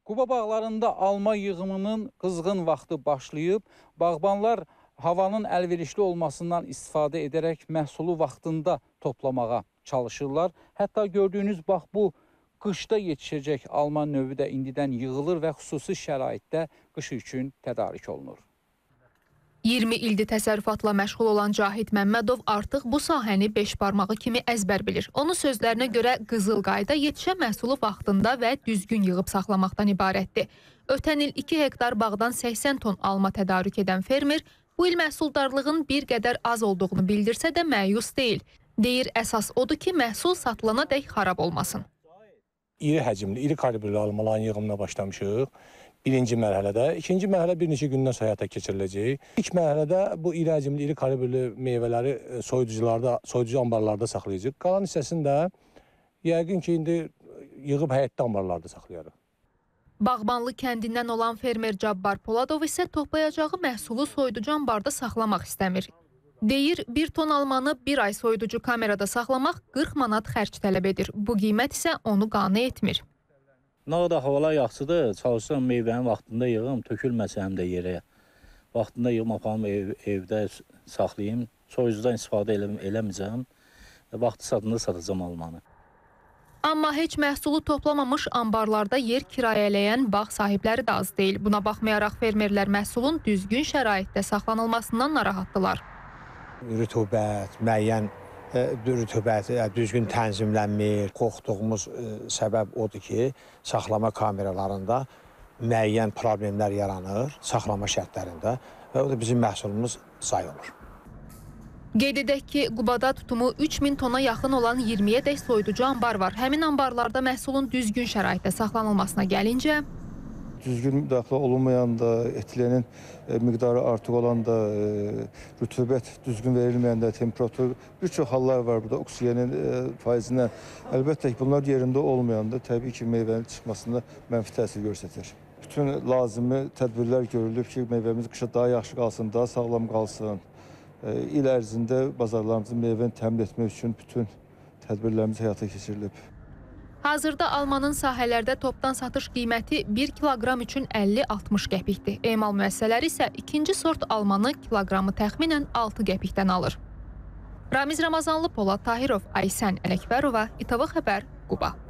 Quba bağlarında alma yığımının qızğın vaxtı başlayıb, bağbanlar havanın əlverişli olmasından istifadə edərək məhsulu vaxtında toplamağa çalışırlar. Hətta gördüyünüz bax bu qışda yetişəcək alma növü də indidən yığılır və xüsusi şəraitdə qış üçün tədarik olunur. 20 ildir təsərrüfatla məşğul olan Cahid Məmmədov artıq bu sahəni beş barmağı kimi əzbər bilir. Onun sözlərinə görə qızıl qayda yetişən məhsulu vaxtında və düzgün yığıb saxlamaqdan ibarətdir. Ötən il 2 hektar bağdan 80 ton alma tədarük edən fermer bu il məhsuldarlığın bir qədər az olduğunu bildirsə də məyus deyil. Deyir, əsas odur ki, məhsul satılana dək xarab olmasın. İri həcmli, iri kalibrli almaların yığımına başlamışıq. Birinci mərhələdə. İkinci mərhələ bir neçə gündən sonra həyata keçiriləcək. İlk mərhələdə bu iri həcmli, iri kalibrli meyvələri soyuducu ambarlarda saxlayacaq. Qalan hissəsini də yəqin ki, indi yığıb həyətdə ambarlarda saxlayarıq. Bağbanlı kəndindən olan fermer Cabbar Poladov isə toplayacağı məhsulu soyuducu ambarda saxlamaq istəmir. Deyir, 1 ton almanı bir ay soyuducu kamerada saxlamaq 40 manat xərc tələb edir. Bu qiymət isə onu qane etmir. Nə qədər havalar yaxşıdır, çalışsam meyvəni vaxtında yığım, tökülməsə həm də yerə. Vaxtında yığım, aparım evdə saxlayayım, soyucudan istifadə eləməyəcəm, vaxtı satında satacam almanı. Amma heç məhsulu toplamamış ambarlarda yer kirayələyən bağ sahibləri də az deyil. Buna baxmayaraq fermerlər məhsulun düzgün şəraitdə saxlanılmasından narahatdılar. Rütubət, müəyyən rütubət düzgün tənzimlənmir. Qorxduğumuz səbəb odur ki, saxlama kameralarında müəyyən problemlər yaranır, saxlama şərtlərində və o da bizim məhsulumuz sayılır. Qeyd edək ki, Qubada tutumu 3000 tona yaxın olan 20-yədək soyuducu ambar var. Həmin ambarlarda məhsulun düzgün şəraitdə saxlanılmasına gəlincə, düzgün müdaxilə olunmayanda, etilenin miqdarı artıq olanda, rütubət düzgün verilməyəndə, temperatur, bir çox hallar var burada oksigenin faizindən. Əlbəttə ki, bunlar yerində olmayanda təbii ki, meyvənin çıxmasında mənfi təsir göstərir. Bütün lazımi tədbirlər görülüb ki, meyvəmiz qışa daha yaxşı qalsın, daha sağlam qalsın. İl ərzində bazarlarımızın meyvəni təmin etmək üçün bütün tədbirlərimiz həyata keçirilib. Hazırda almanın sahələrdə topdan satış qiyməti 1 kiloqram üçün 50-60 qəpikdir. Emal müəssisələri isə ikinci sort almanı kiloqramı təxminən 6 qəpikdən alır. Ramiz Ramazanlı, Polad Tahirov, Aysən Ələkbərova, İTV Xəbər, Quba.